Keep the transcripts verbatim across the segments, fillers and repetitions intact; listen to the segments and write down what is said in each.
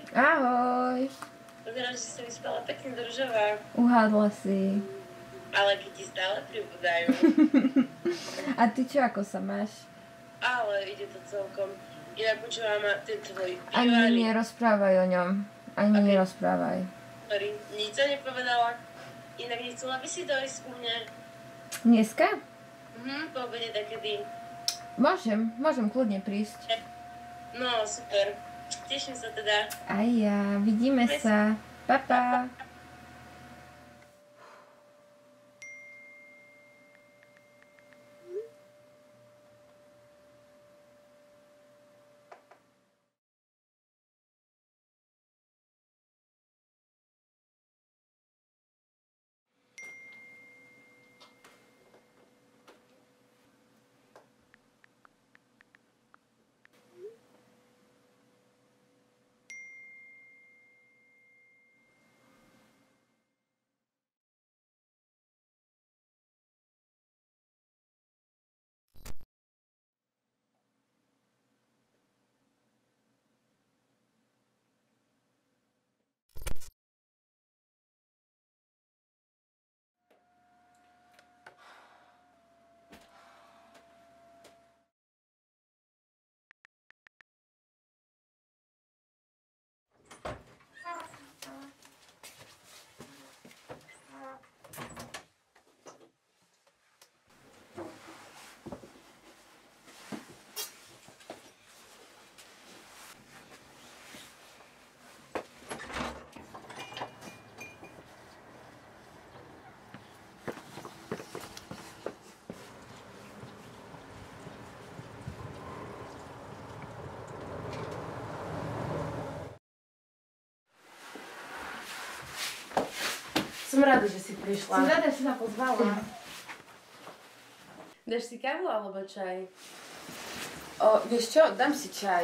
Ahoj. Pozerám, že si vyspala pekne do ružová. Uhádla si. Ale keď ti stále pribúdajú. A ty čo, ako sa máš? Ale ide to celkom. Inak počúvam ma ten tvoj pivári. Ani nerozprávaj o ňom. Ani okay. nerozprávaj. Sorry, nič sa nepovedala. Inak nechcela by si dojsť ku mne. Dneska? Mhm, po obede takedy. Môžem, môžem kľudne prísť. No, super. Teším sa teda. Aj ja, vidíme Mes... sa. Pa, pa. Som rada, že si prišla. Som rada, že si ma pozvala. Dáš si kávu alebo čaj? O, vieš čo, dám si čaj.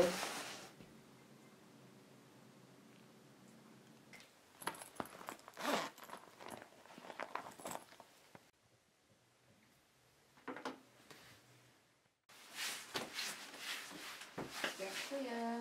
Ďakujem.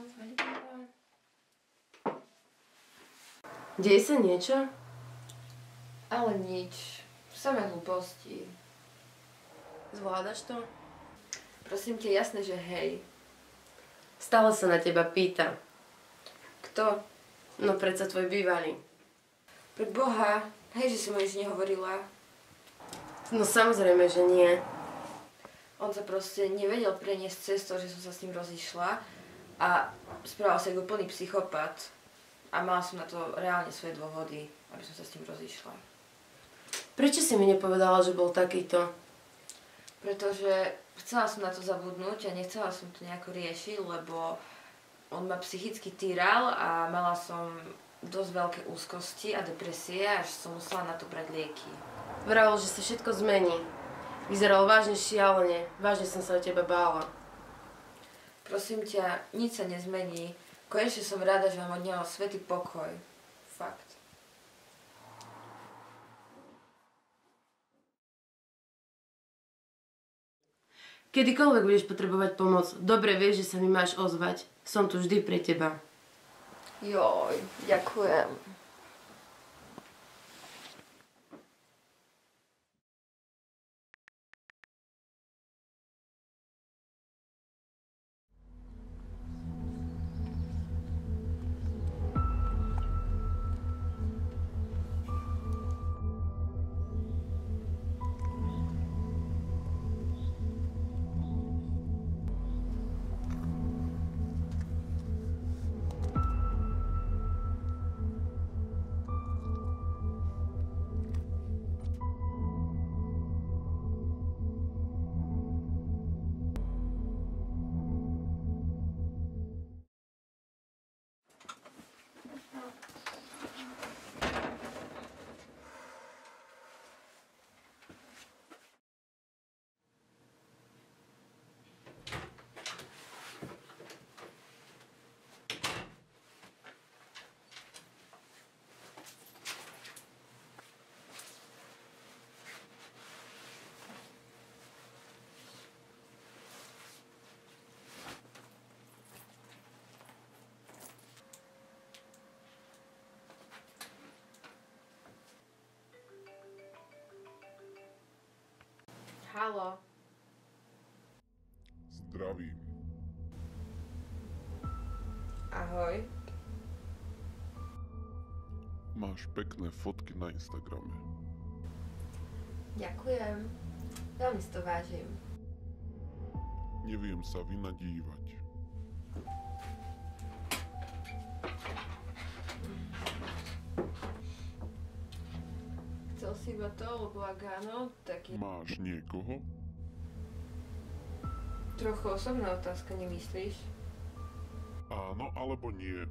Deje sa niečo? Ale nič. Samé hlúposti. Zvládaš to? Prosím ťa, jasné, že hej. Stále sa na teba pýta. Kto? No predsa tvoj bývalý. Pre Boha, hej, že si mu nič nehovorila. No samozrejme, že nie. On sa proste nevedel preniesť cez to, že som sa s ním rozišla a správal sa ako úplný psychopat. A mala som na to reálne svoje dôvody, aby som sa s ním rozišla. Prečo si mi nepovedala, že bol takýto? Pretože chcela som na to zabudnúť a nechcela som to nejako riešiť, lebo on ma psychicky týral a mala som dosť veľké úzkosti a depresie, až som musela na to brať lieky. Vravel, že sa všetko zmení. Vyzeral vážne šialene. Vážne som sa o teba bála. Prosím ťa, nič sa nezmení. Konečne som rada, že mám od neho svätý pokoj. Fakt. Kedykoľvek budeš potrebovať pomoc, dobre vieš, že sa mi máš ozvať. Som tu vždy pre teba. Joj, ďakujem. Halo. Zdravím. Ahoj. Máš pekné fotky na Instagrame. Ďakujem. Veľmi si to vážim. Neviem sa vynadívať. Chcel si iba to, lebo ak áno, tak je Máš niekoho? trochu osobná otázka, nemyslíš? Áno alebo nie?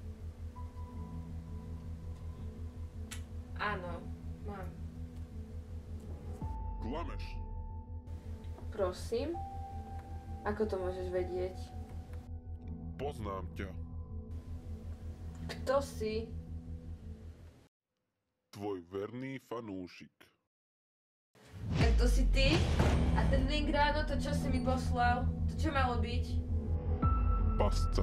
Áno, mám. Klameš. Prosím? Ako to môžeš vedieť? Poznám ťa. Kto si? Tvoj verný fanúšik. Tak to si ty? A ten link ráno, to čo si mi poslal? To čo malo byť? Pasca.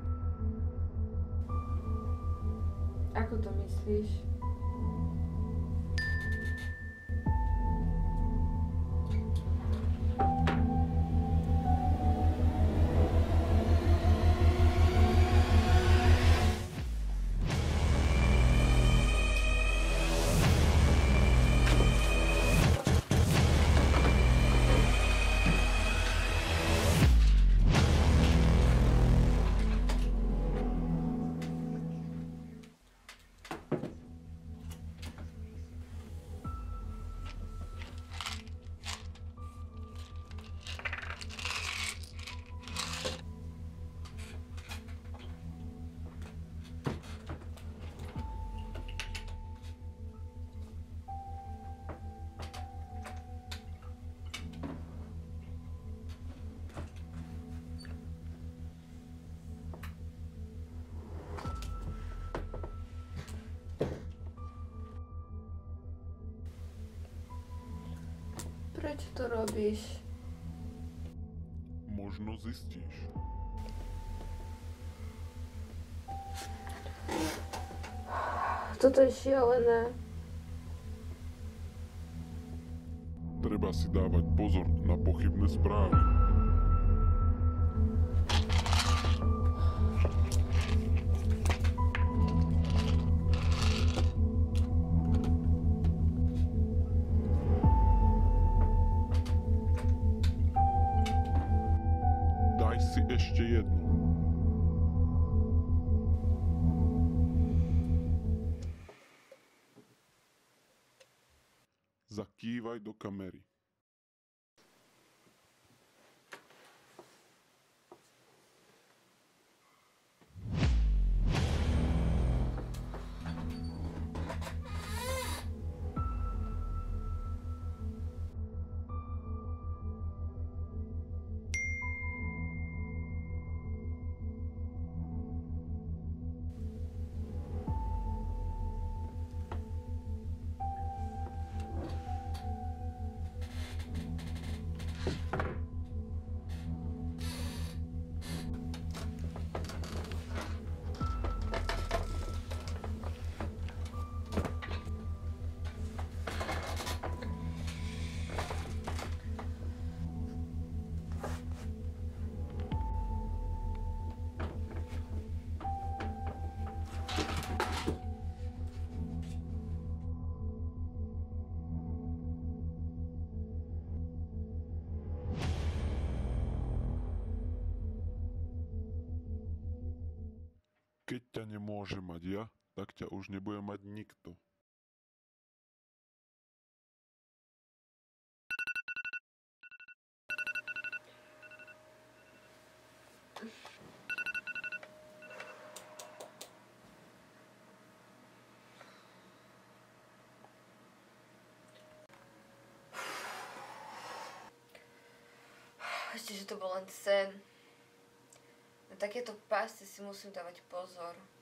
Ako to myslíš? Prečo to robíš? Možno zistíš. Toto je šialené. Treba si dávať pozor na pochybné správy. Daj si ešte jednu. Zakývaj do kamery. Keď ťa nemôže mať ja, tak ťa už nebude mať nikto. Ešte, že to bol len sen. Na takéto pásce si musím dávať pozor.